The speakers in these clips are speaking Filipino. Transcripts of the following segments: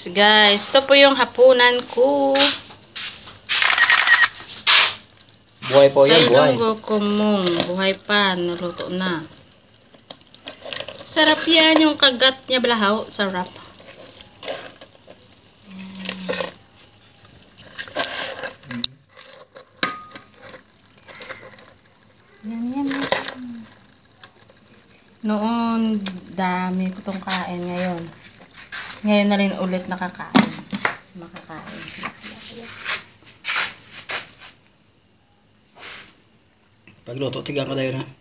guys. Ito po yung hapunan ko. Buhay po yan, buhay. Sa kumong. Buhay pa. Naluto na. Sarap yan. Yung kagat niya balahaw. Sarap. Yan. Noon, dami ko itong kain ngayon. Ngayon na rin ulit makakain. Pagluto, tigang ka tayo na.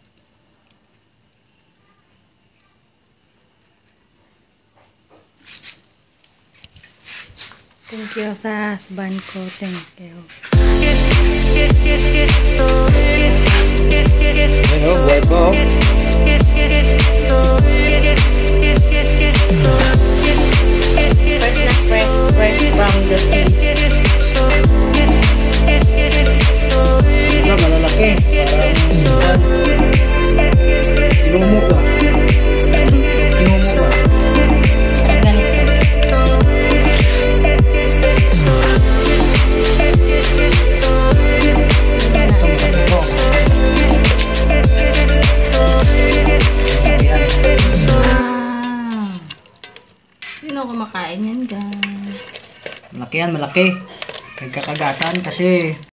Thank you sa husband ko. Thank you. Ano, buhay po. Fresh from the sea. Wala, malalaki. Inumo pa. Parang ganito. Sino kumakain yan, guys? Malaki yan, malaki. Kagkakagatan kasi